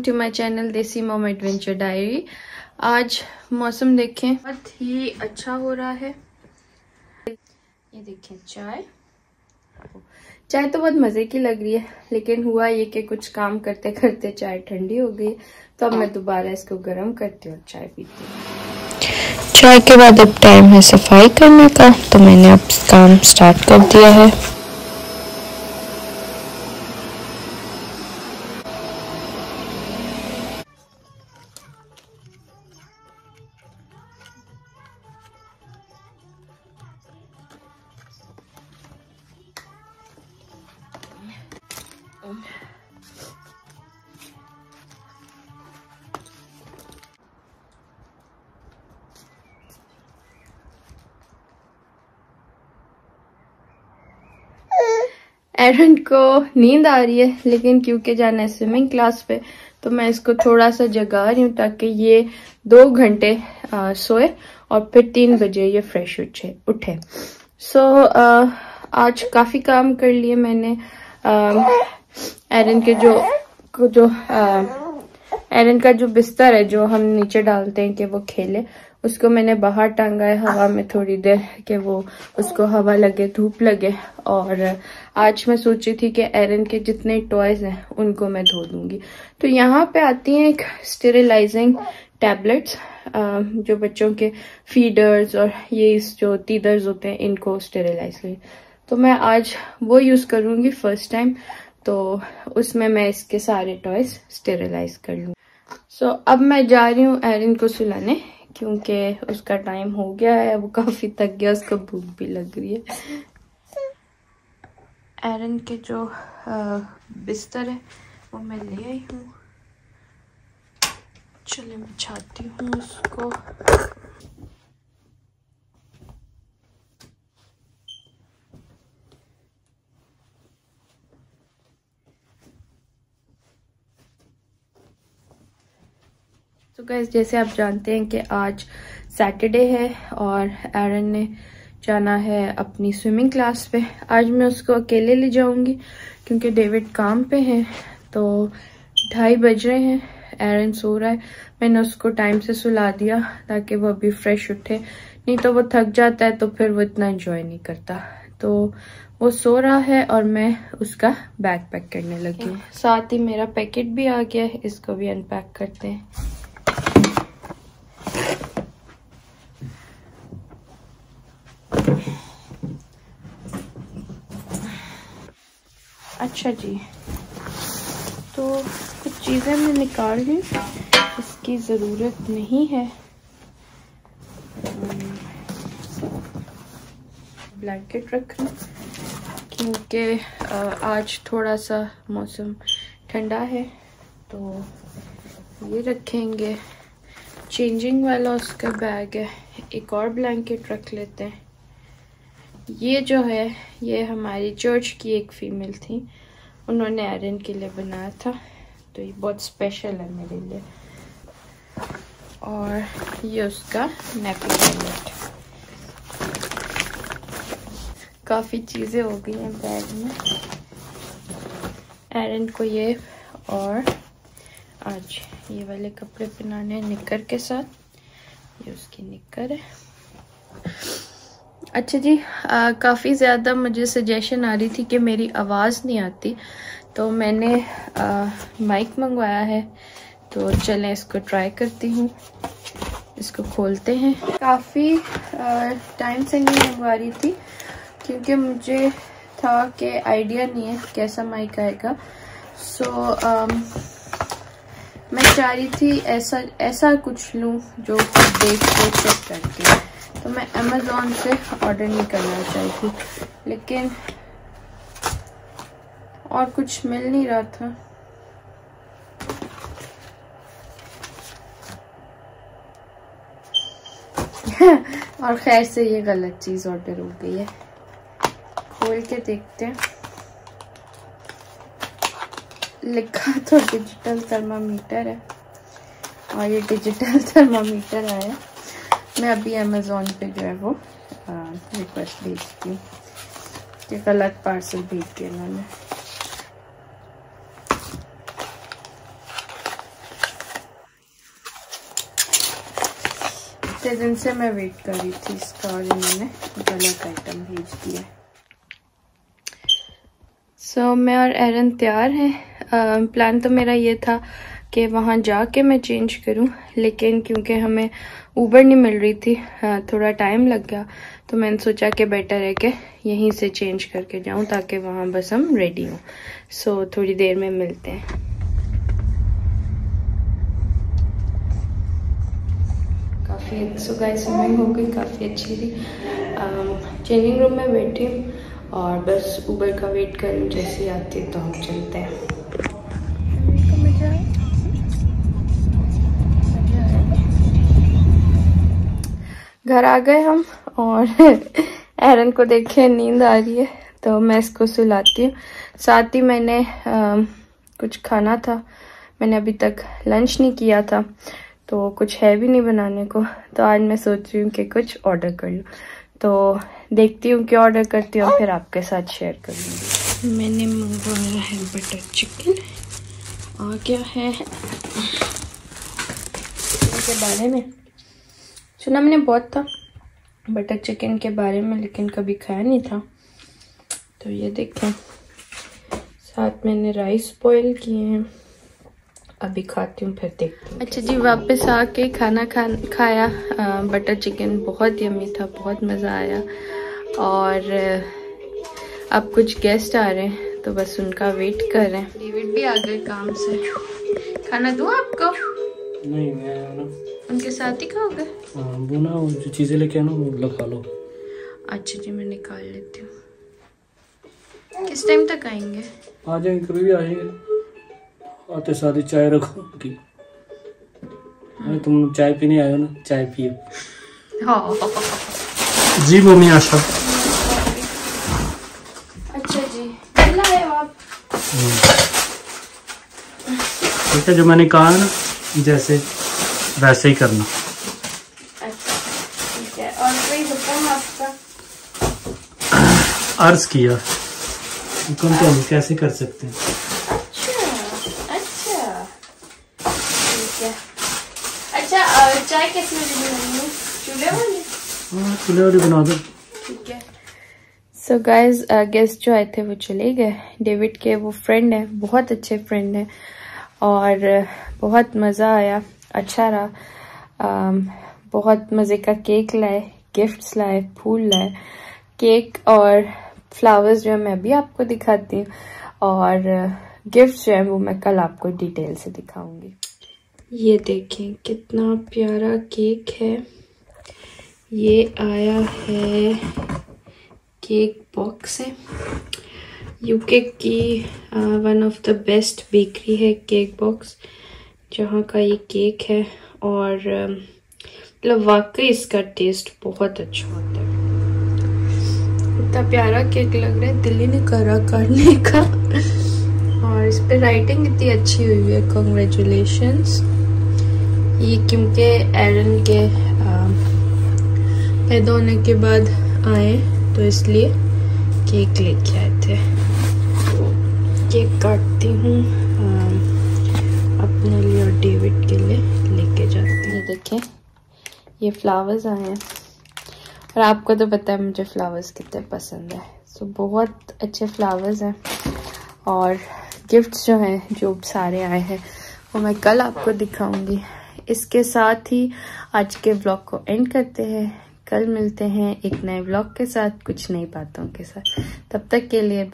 To my channel Desi Mom Adventure Diary. आज मौसम देखें बहुत ही अच्छा हो रहा है। ये देखें चाय तो बहुत मजे की लग रही है, लेकिन हुआ ये कि कुछ काम करते करते चाय ठंडी हो गई, तो अब मैं दोबारा इसको गर्म करती हूँ और चाय पीती हूँ। चाय के बाद अब टाइम है सफाई करने का, तो मैंने अब काम स्टार्ट कर दिया है। एरन को नींद आ रही है, लेकिन क्योंकि जाना है स्विमिंग क्लास पे, तो मैं इसको थोड़ा सा जगा रही हूँ ताकि ये 2 घंटे सोए और फिर 3 बजे ये फ्रेश उठे। सो आज काफी काम कर लिए मैंने। एरन के एरन का जो बिस्तर है जो हम नीचे डालते हैं कि वो खेले, उसको मैंने बाहर टांगा है हवा में थोड़ी देर कि वो उसको हवा लगे, धूप लगे। और आज मैं सोची थी कि एरन के जितने टॉयज हैं उनको मैं धो दूंगी। तो यहाँ पे आती हैं एक स्टेरिलाइजिंग टैबलेट्स जो बच्चों के फीडर्स और ये जो टीदर्स होते हैं इनको स्टेरिलाइज करें। तो मैं आज वो यूज करूंगी फर्स्ट टाइम, तो उसमें मैं इसके सारे टॉयज स्टेरिलाइज कर लूंगी। सो अब मैं जा रही हूँ एरन को सुलाने, क्योंकि उसका टाइम हो गया है, वो काफी थक गया, उसको भूख भी लग रही है। एरन के जो बिस्तर है वो मैं ले आई हूँ, चले बिछाती हूँ उसको। तो गाइस, जैसे आप जानते हैं कि आज सैटरडे है और एरन ने जाना है अपनी स्विमिंग क्लास पे। आज मैं उसको अकेले ले जाऊंगी क्योंकि डेविड काम पे है। तो 2:30 बज रहे हैं, एरन सो रहा है। मैंने उसको टाइम से सुला दिया ताकि वो अभी फ्रेश उठे, नहीं तो वो थक जाता है तो फिर वो इतना एंजॉय नहीं करता। तो वो सो रहा है और मैं उसका बैग पैक करने लगी हूँ। साथ ही मेरा पैकेट भी आ गया है, इसको भी अनपैक करते हैं। अच्छा जी, तो कुछ चीज़ें मैं निकाल ली, इसकी ज़रूरत नहीं है। ब्लैंकेट रख लूँ क्योंकि आज थोड़ा सा मौसम ठंडा है, तो ये रखेंगे। चेंजिंग वाला उसका बैग है, एक और ब्लैंकेट रख लेते हैं। ये जो है ये हमारी चर्च की एक फीमेल थी, उन्होंने एरन के लिए बनाया था, तो ये बहुत स्पेशल है मेरे लिए। और ये उसका नैपी पैलेट। काफ़ी चीज़ें हो गई हैं बैग में। एरन को ये और आज ये वाले कपड़े पहनाने हैं निक्कर के साथ, ये उसकी निक्कर है। अच्छा जी, काफ़ी ज़्यादा मुझे सजेशन आ रही थी कि मेरी आवाज़ नहीं आती, तो मैंने माइक मंगवाया है, तो चलें इसको ट्राई करती हूँ। इसको खोलते हैं। काफ़ी टाइम से नहीं मंगवा रही थी क्योंकि मुझे था कि आइडिया नहीं है कैसा माइक आएगा। सो मैं चाह रही थी ऐसा कुछ लूँ जो देख के चेक करके। तो मैं अमेज़ॉन से ऑर्डर नहीं करना चाहती थी, लेकिन और कुछ मिल नहीं रहा था। और खैर से ये गलत चीज़ ऑर्डर हो गई है। खोल के देखते हैं। लिखा तो डिजिटल थर्मामीटर है और ये डिजिटल थर्मामीटर आया। मैं अभी अमेज़ॉन पे जो है वो रिक्वेस्ट भेजती हूँ कि गलत पार्सल भेज दिया इन्होंने। इतने दिन से मैं वेट कर रही थी इसका और इन्होंने गलत आइटम भेज दिया। सो मैं और एरन तैयार हैं। प्लान तो मेरा ये था कि वहाँ जाके मैं चेंज करूँ, लेकिन क्योंकि हमें ऊबर नहीं मिल रही थी, थोड़ा टाइम लग गया, तो मैंने सोचा कि बेटर है कि यहीं से चेंज करके जाऊँ ताकि वहाँ बस हम रेडी हों। सो थोड़ी देर में मिलते हैं। सो गाइस स्विमिंग हो गई, काफ़ी अच्छी थी। चेंजिंग रूम में बैठी हूँ और बस ऊबर का वेट कर रही हूँ, जैसे आती है तो हम चलते हैं। घर आ गए हम और एरन को देखे नींद आ रही है तो मैं इसको सुलाती हूँ। साथ ही मैंने कुछ खाना था, मैंने अभी तक लंच नहीं किया था तो कुछ है भी नहीं बनाने को, तो आज मैं सोच रही हूँ कि कुछ ऑर्डर कर लूँ। तो देखती हूँ क्या ऑर्डर करती हूँ, फिर आपके साथ शेयर करूँगी। मैंने मंगवाया है बटर चिकन, आ गया है। इसके बारे में सुना मैंने बहुत था बटर चिकन के बारे में, लेकिन कभी खाया नहीं था। तो ये देखें, साथ मैंने राइस बॉईल किए हैं, अभी खाती हूँ फिर देखती हूँ। अच्छा जी, वापस आके खाना खाया। बटर चिकन बहुत यम्मी था, बहुत मज़ा आया। और अब कुछ गेस्ट आ रहे हैं तो बस उनका वेट कर रहे हैं। डेविड भी आ गए काम से। खाना दूँ आपको? नहीं, मैं ना उनके साथ ही खाओगे? हाँ, वो ना वो जो चीज़ें लेके आना वो लोग खा लो। अच्छा जी, मैं निकाल लेती हूँ। किस टाइम तक आएंगे? आ जाएंगे, कभी भी आएंगे। आते साथ ही चाय रखो की। अरे तुम चाय पीने आए हो ना, चाय पियो। हाँ जी मम्मी आशा। अच्छा जी, कल आए हो आप? ठीक है, जो मैंने कहा है ना जैसे वैसे ही करना। अच्छा ठीक है। और कोई हुक्म आपका? अर्ज किया हुक्म तो हम कैसे कर सकते हैं। अच्छा चाय किस में बनानी है? चूल्हे वाली? हाँ, चूल्हे वाली बना दो। ठीक है। सो गाइज, गेस्ट जो आए थे वो चले गए। डेविड के वो फ्रेंड है, बहुत अच्छे फ्रेंड है और बहुत मज़ा आया, अच्छा रहा। बहुत मज़े का केक लाए, गिफ्ट्स लाए, फूल लाए। केक और फ्लावर्स जो है मैं अभी आपको दिखाती हूँ, और गिफ्ट्स जो है वो मैं कल आपको डिटेल से दिखाऊंगी। ये देखें कितना प्यारा केक है। ये आया है, केक बॉक्स है। यूके की one of the best bakery है केक बॉक्स, जहाँ का ये केक है। और मतलब वाकई इसका टेस्ट बहुत अच्छा होता है। इतना प्यारा केक लग रहा है, दिल ही नहीं कर रहा करने का। और इस पे राइटिंग इतनी अच्छी हुई है, कॉन्ग्रेचुलेशंस। ये क्योंकि एरन के पैदा होने के बाद आए तो इसलिए केक लेके आए थे। केक काटती हूँ अपने लिए और डेविड के लिए लेके जाती हूँ। ये देखें, ये फ्लावर्स आए हैं और आपको तो पता है मुझे फ्लावर्स कितने पसंद है। सो बहुत अच्छे फ्लावर्स हैं और गिफ्ट्स जो हैं, जो सारे आए हैं वो मैं कल आपको दिखाऊंगी। इसके साथ ही आज के व्लॉग को एंड करते हैं। कल मिलते हैं एक नए व्लॉग के साथ, कुछ नई बातों के साथ। तब तक के लिए